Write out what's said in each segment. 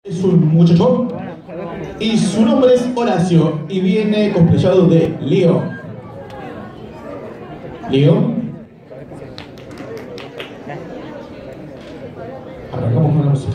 Es un muchachón y su nombre es Horacio y viene cosplayado de Leo. Leo. Arrancamos con la música.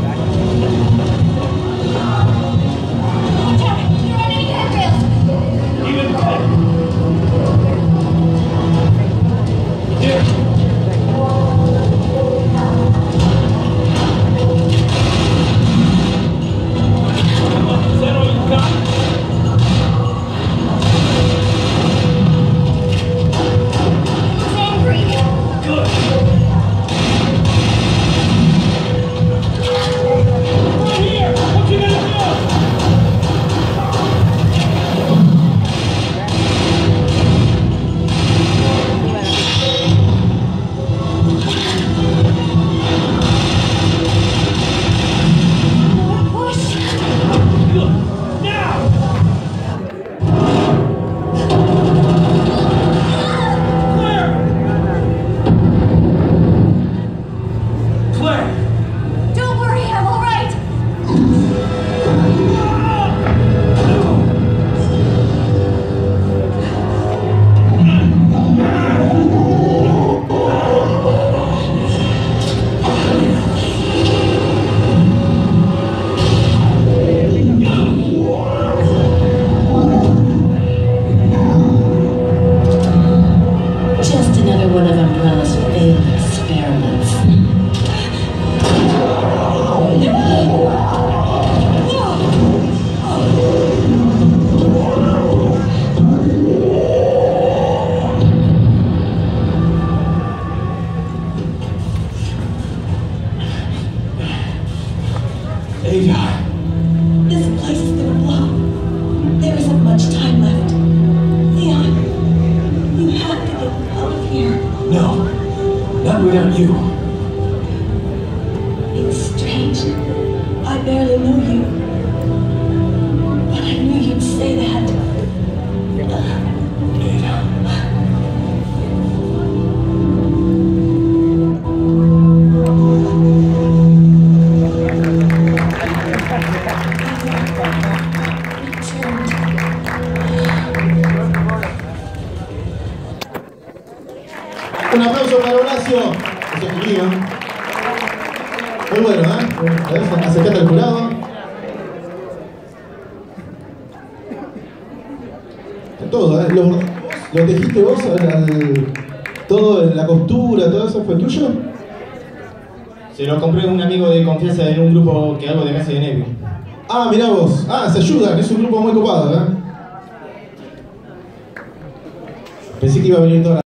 One of Umbrella's failed experiments. Ada. This place is gonna blow. There isn't much time left. Leon, you have to get out of here. No, not without you. It's strange. I barely know you. But I knew you'd say that. Ada. Un aplauso para Horacio. Ese es mío. Muy bueno, ¿eh? Acercate al jurado. Todo, ¿eh? ¿Lo tejiste vos? Todo, la costura, todo eso fue tuyo. Se lo compré a un amigo de confianza en un grupo que hago de Casa de Nevio. Ah, mirá vos. Ah, se ayuda, que es un grupo muy copado, ¿eh? Pensé que iba a venir toda la...